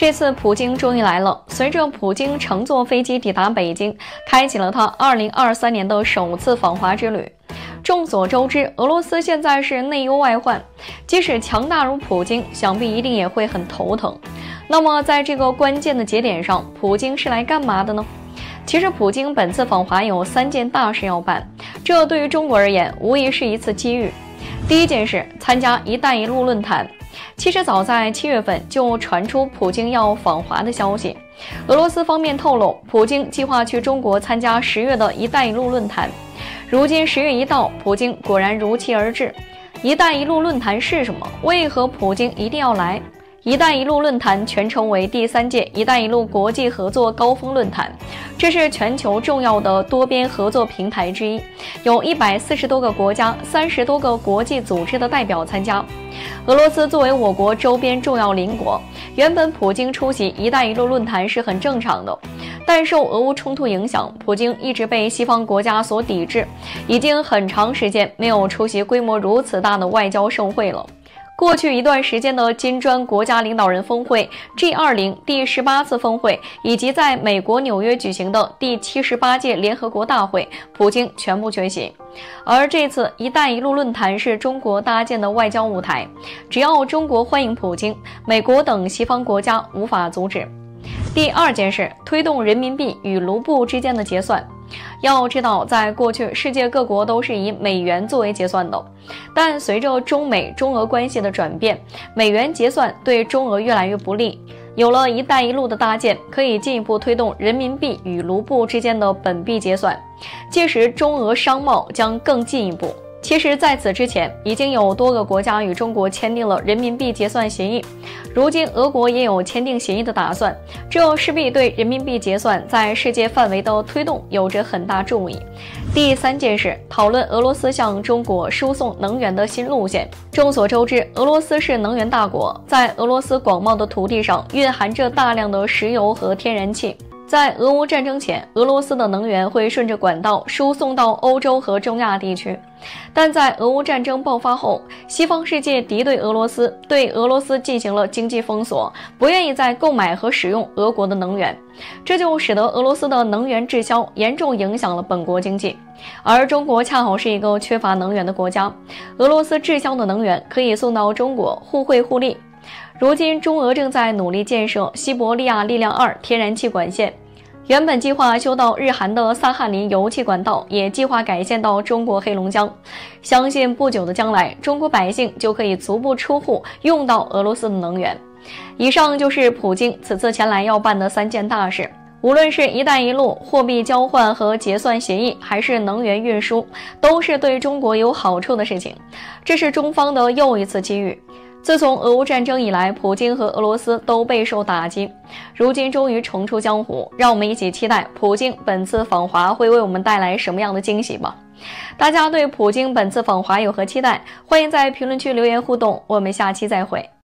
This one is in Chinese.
这次普京终于来了。随着普京乘坐飞机抵达北京，开启了他2023年的首次访华之旅。众所周知，俄罗斯现在是内忧外患，即使强大如普京，想必一定也会很头疼。那么，在这个关键的节点上，普京是来干嘛的呢？其实，普京本次访华有3件大事要办，这对于中国而言，无疑是一次机遇。第一件事，参加“一带一路”论坛。其实早在7月份就传出普京要访华的消息。俄罗斯方面透露，普京计划去中国参加10月的“一带一路”论坛。如今10月一到，普京果然如期而至。“一带一路”论坛是什么？为何普京一定要来？“一带一路”论坛全称为第3届“一带一路”国际合作高峰论坛，这是全球重要的多边合作平台之一，有140多个国家、30多个国际组织的代表参加。俄罗斯作为我国周边重要邻国，原本普京出席“一带一路”论坛是很正常的，但受俄乌冲突影响，普京一直被西方国家所抵制，已经很长时间没有出席规模如此大的外交盛会了。过去一段时间的金砖国家领导人峰会、G20 第18次峰会，以及在美国纽约举行的第78届联合国大会，普京全部缺席。而这次“一带一路”论坛是中国搭建的外交舞台，只要中国欢迎普京，美国等西方国家无法阻止。第2件事，推动人民币与卢布之间的结算。要知道，在过去，世界各国都是以美元作为结算的，但随着中美、中俄关系的转变，美元结算对中俄越来越不利。有了“一带一路”的搭建，可以进一步推动人民币与卢布之间的本币结算，届时中俄商贸将更进一步。其实，在此之前，已经有多个国家与中国签订了人民币结算协议，如今俄国也有签订协议的打算，这势必对人民币结算在世界范围的推动有着很大助益。第3件事，讨论俄罗斯向中国输送能源的新路线。众所周知，俄罗斯是能源大国，在俄罗斯广袤的土地上蕴含着大量的石油和天然气。在俄乌战争前，俄罗斯的能源会顺着管道输送到欧洲和中亚地区，但在俄乌战争爆发后，西方世界敌对俄罗斯，对俄罗斯进行了经济封锁，不愿意再购买和使用俄国的能源，这就使得俄罗斯的能源滞销严重影响了本国经济。而中国恰好是一个缺乏能源的国家，俄罗斯滞销的能源可以送到中国，互惠互利。如今中俄正在努力建设西伯利亚力量2天然气管线，原本计划修到日韩的萨哈林油气管道，也计划改线到中国黑龙江。相信不久的将来，中国百姓就可以足不出户用到俄罗斯的能源。以上就是普京此次前来要办的3件大事，无论是一带一路、货币交换和结算协议，还是能源运输，都是对中国有好处的事情。这是中方的又一次机遇。自从俄乌战争以来，普京和俄罗斯都备受打击，如今终于重出江湖，让我们一起期待普京本次访华会为我们带来什么样的惊喜吧。大家对普京本次访华有何期待？欢迎在评论区留言互动，我们下期再会。